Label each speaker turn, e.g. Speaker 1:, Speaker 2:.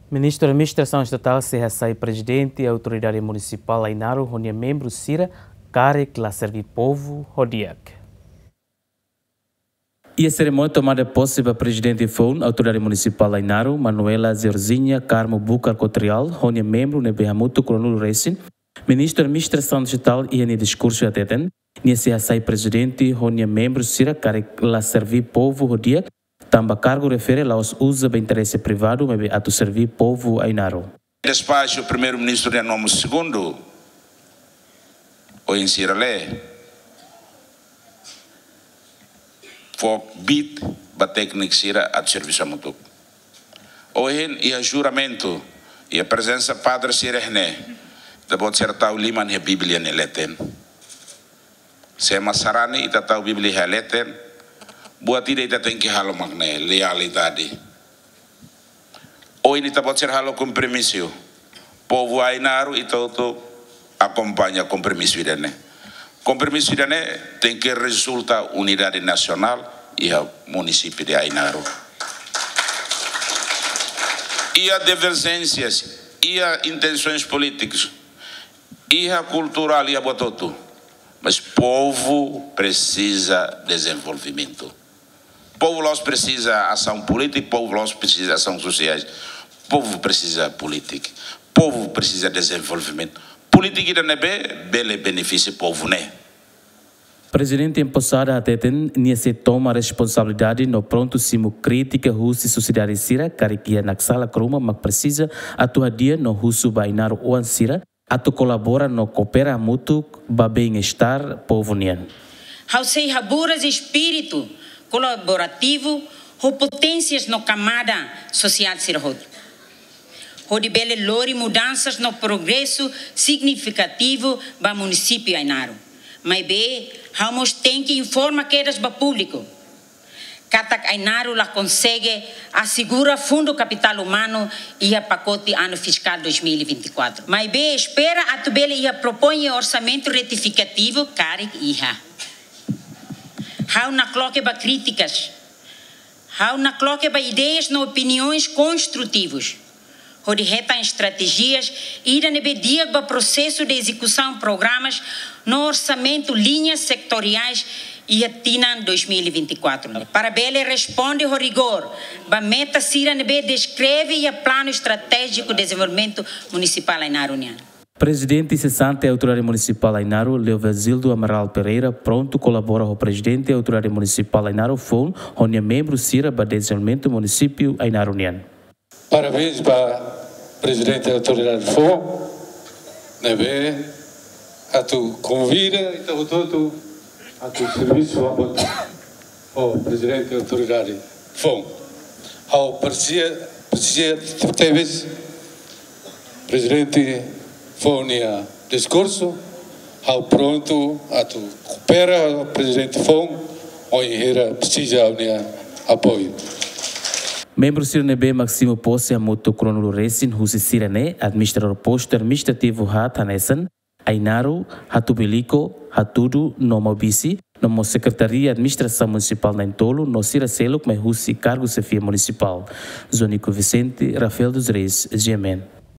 Speaker 1: Ministro da Administração Estatal CRSI Presidente e Autoridade Municipal Ainaro, onde membro Sira, Karek lá servir povo, Hodiak. E a cerimônia tomada posse para Presidente FON, Autoridade Municipal Ainaro, Manuela Zerzinha Carmo Bucar Cotrial, onde membro de Behamuto Coronel Racing, Ministro da Administração Estatal e em discurso a Teten, e a CRSI Presidente, onde membro Sira, Karek lá servir povo, Hodiak, também cargo refere aos usos de interesse privado, mas a servir povo Ainaro.
Speaker 2: Despacho o primeiro-ministro de nome segundo, o Insirale, foi bit ba técnica sira a serviço mutuo. Hoje e a juramento e a presença padre sirene, da bot certa o lima na Bíblia neleten. Se masarani ita tau Bíblia neleten. Buat tidak kita tem que halo magne lealidade. Hoje kita pode ser halo compromisso. Povo Ainaro e todo acompanha compromisso dele. Compromisso dele tem que resultar unidade nacional e o município de Ainaro. E a divergências, e a intenções políticas, e a cultural e a bototo. Mas povo precisa desenvolvimento. Povo nós precisa ação política, povo nós precisa ação sociais, povo precisa política, povo precisa desenvolvimento. Política não é bele benefício povo, né?
Speaker 1: Presidente empossada a Teten, nie se toma responsabilidade no pronto simo crítica russa e sociedade sira, cariquia na sala croma, mas precisa atuar dia no russo bainar o ansira, atu colabora no coopera mútuo, ba bem-estar povo nian.
Speaker 3: Ao sei raburas espírito colaborativo, ou potências no camada social sirhod. Onde bele lori mudanças no progresso significativo para o município Ainaro. Mas bem, vamos ter que informar que eras para público. Catak Ainaro lá consegue assegurar fundo capital humano e a pacote ano fiscal 2024. Mas bem, espera a tu bele ia propõe orçamento retificativo, Karek Iha. Há na coloque para críticas, há na coloque para ideias e opiniões construtivas, onde retam estratégias e irão dia para processo de execução de programas no orçamento linhas sectoriais e atinam 2024. Para Bele responde ao rigor, a meta Sira descreve e a plano estratégico de desenvolvimento municipal em Arunian.
Speaker 1: Presidente cessante da Autoridade Municipal Ainaro, Leovesildo Amaral Pereira, pronto colabora com o Presidente da Autoridade Municipal Ainaro, FON, onde é membro Sira para o desenvolvimento do município Ainaro União.
Speaker 4: Parabéns para o Presidente da Autoridade FON, nebe, a tu convida e todo a tu serviço ao Presidente da Autoridade FON. Ao Presidente Fônia discurso, ao pronto a tu coopera o Presidente FON, onde precisa apoio.
Speaker 1: Membro Sirene Maximo Posse Amoto Coronel Racing, Husi Sirene, administrador posto administrativo Hatanesan, Ainaro, Hatubilico, Hatudu, Nomo Bisi, Nomo Secretaria Administração Municipal na Entolo, no Siraceluk, mas Husi Cargo Sefia Municipal. Zonico Vicente, Rafael dos Reis, GMN.